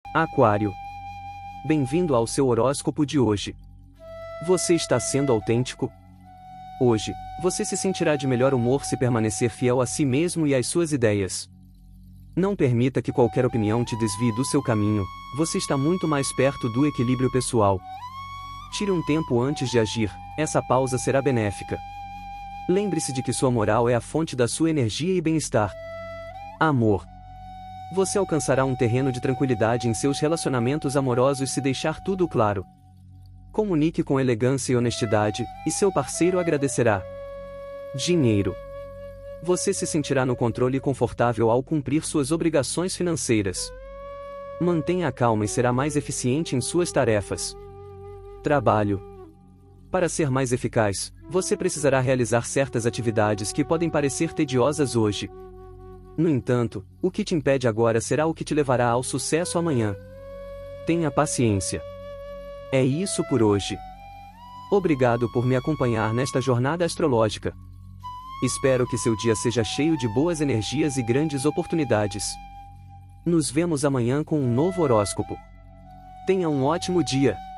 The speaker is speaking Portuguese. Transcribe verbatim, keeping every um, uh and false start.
Aquário. Bem-vindo ao seu horóscopo de hoje. Você está sendo autêntico? Hoje, você se sentirá de melhor humor se permanecer fiel a si mesmo e às suas ideias. Não permita que qualquer opinião te desvie do seu caminho, você está muito mais perto do equilíbrio pessoal. Tire um tempo antes de agir, essa pausa será benéfica. Lembre-se de que sua moral é a fonte da sua energia e bem-estar. Amor. Você alcançará um terreno de tranquilidade em seus relacionamentos amorosos se deixar tudo claro. Comunique com elegância e honestidade, e seu parceiro agradecerá. Dinheiro. Você se sentirá no controle e confortável ao cumprir suas obrigações financeiras. Mantenha a calma e será mais eficiente em suas tarefas. Trabalho. Para ser mais eficaz, você precisará realizar certas atividades que podem parecer tediosas hoje. No entanto, o que te impede agora será o que te levará ao sucesso amanhã. Tenha paciência. É isso por hoje. Obrigado por me acompanhar nesta jornada astrológica. Espero que seu dia seja cheio de boas energias e grandes oportunidades. Nos vemos amanhã com um novo horóscopo. Tenha um ótimo dia.